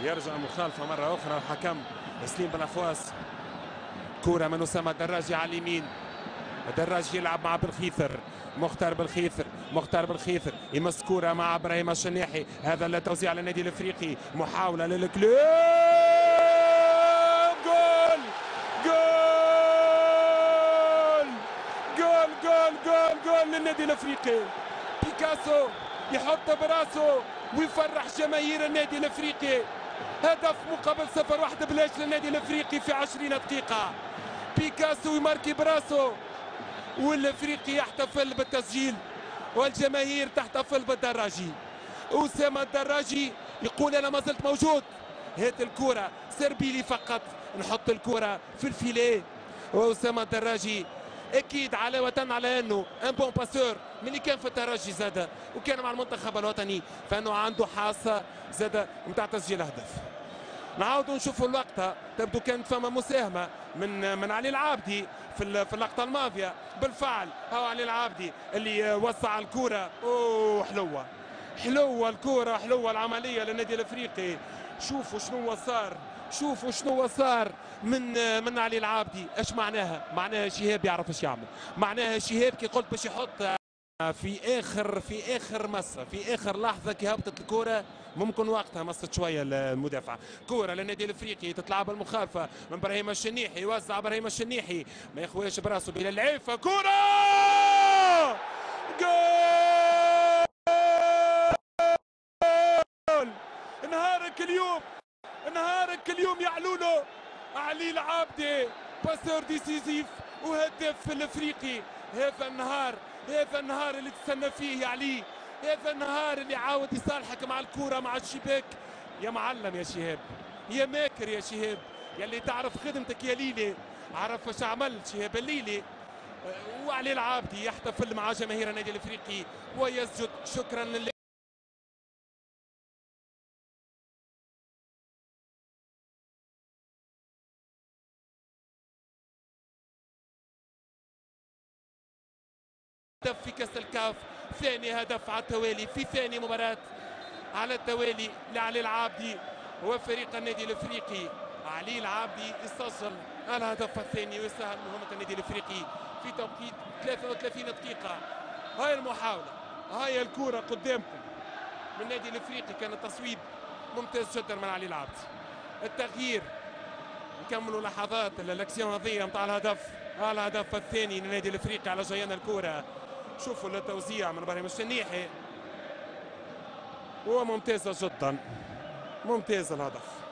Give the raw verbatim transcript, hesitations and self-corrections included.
يرجع مخالفة مرة أخرى الحكم سليم بلافواس. كرة من أسامة الدراجي على اليمين، الدراجي يلعب مع بالخيثر، مختار بالخيثر، مختار بالخيثر يمس كرة مع ابراهيم الشنيحي، هذا لا توزيع على النادي الافريقي، محاولة للكلوب، جول جول جول جول جول جول للنادي الافريقي. بيكاسو يحط براسه ويفرح جماهير النادي الافريقي. هدف مقابل صفر واحد بلاش للنادي الافريقي في عشرين دقيقة. بيكاسو يماركي براسه والافريقي يحتفل بالتسجيل والجماهير تحتفل بالدراجي. أسامة الدراجي يقول انا ما زلت موجود، هات الكرة سربي لي فقط نحط الكرة في الفيليه. وأسامة الدراجي اكيد علاوة على انه ان بون باسور ملي كان في الترجي زاد وكان مع المنتخب الوطني، فانه عنده حاسة زاد نتاع تسجيل اهداف. نعاودوا نشوفوا اللقطة، تبدو كانت فما مساهمة من من علي العابدي في في اللقطة الماضية. بالفعل هو علي العابدي اللي وسع الكرة. اوه حلوة حلوة الكرة، حلوة العملية للنادي الافريقي. شوفوا شنو صار، شوفوا شنو صار من من علي العابدي. ايش معناها؟ معناها شهاب يعرف ايش يعمل، معناها شهاب كي قلت باش يحط في اخر في اخر مسه في اخر لحظه كي هبطت الكره، ممكن وقتها مست شويه المدافع. كره للنادي الافريقي تتلعب المخالفه من ابراهيم الشنيحي، يوزع ابراهيم الشنيحي ما يخويش براسه بلا العيفه، كره جول. نهارك اليوم، نهارك اليوم يا علولو. علي العابدي باسور ديسيزيف وهداف الافريقي. هذا النهار، هذا النهار اللي تستنى فيه يا علي، هذا النهار اللي عاود يصالحك مع الكرة مع الشباك. يا معلم يا شهاب، يا ماكر يا شهاب، يا اللي تعرف خدمتك يا ليلي، عرف واش عمل شهاب الليلي. وعلي العابدي يحتفل مع جماهير النادي الافريقي ويسجد شكرا لله. هدف في كاس الكاف، ثاني هدف على التوالي في ثاني مباراة على التوالي لعلي العابدي وفريق النادي الافريقي. علي العابدي يسجل الهدف الثاني ويسهل مهمة النادي الافريقي في توقيت ثلاثة وثلاثين دقيقة. هاي المحاولة، هاي الكرة قدامكم من النادي الافريقي، كان التصويب ممتاز جدا من علي العابدي. التغيير، نكملوا لحظات الاكسيون هذه نتاع الهدف، الهدف الثاني للنادي الافريقي على جيان الكرة. شوفوا التوزيع من ابراهيم الشنيحي وممتازة جدا، ممتاز الهدف.